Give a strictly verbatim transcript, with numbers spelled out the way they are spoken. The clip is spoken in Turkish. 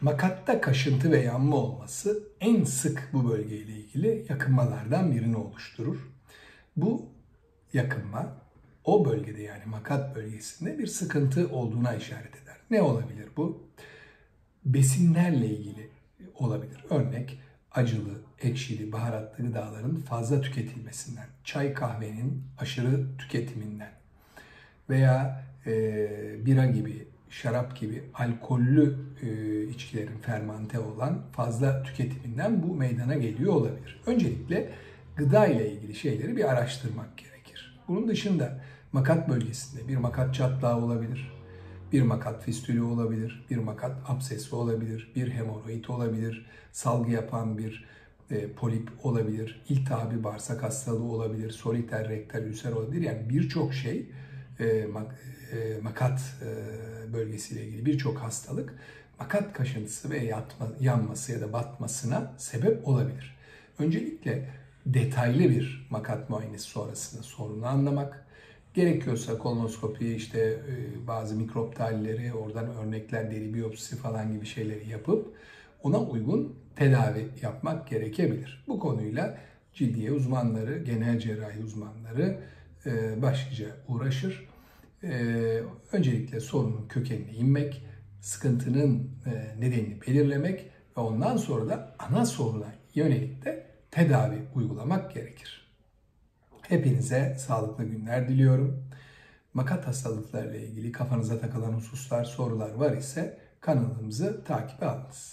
Makatta kaşıntı ve yanma olması en sık bu bölgeyle ilgili yakınmalardan birini oluşturur. Bu yakınma o bölgede, yani makat bölgesinde bir sıkıntı olduğuna işaret eder. Ne olabilir bu? Besinlerle ilgili olabilir. Örnek acılı, ekşili, baharatlı gıdaların fazla tüketilmesinden, çay kahvenin aşırı tüketiminden veya e, bira gibi, şarap gibi alkollü e, içkilerin fermante olan fazla tüketiminden bu meydana geliyor olabilir. Öncelikle gıda ile ilgili şeyleri bir araştırmak gerekir. Bunun dışında makat bölgesinde bir makat çatlağı olabilir, bir makat fistülü olabilir, bir makat absesi olabilir, bir hemoroid olabilir, salgı yapan bir e, polip olabilir, iltihabi bağırsak hastalığı olabilir, soliter rektal ülser olabilir. Yani birçok şey e, mak, e, makat e, bölgesiyle ilgili birçok hastalık makat kaşıntısı ve yatma, yanması ya da batmasına sebep olabilir. Öncelikle detaylı bir makat muayenesi sonrasında sorunu anlamak, gerekiyorsa kolonoskopi, işte bazı mikrop tahlilleri, oradan örnekler, deri biyopsisi falan gibi şeyleri yapıp ona uygun tedavi yapmak gerekebilir. Bu konuyla cildiye uzmanları, genel cerrahi uzmanları başlıca uğraşır. Öncelikle sorunun kökenine inmek, sıkıntının nedenini belirlemek ve ondan sonra da ana soruna yönelik de tedavi uygulamak gerekir. Hepinize sağlıklı günler diliyorum. Makat hastalıklarıyla ilgili kafanıza takılan hususlar, sorular var ise kanalımızı takibe alınız.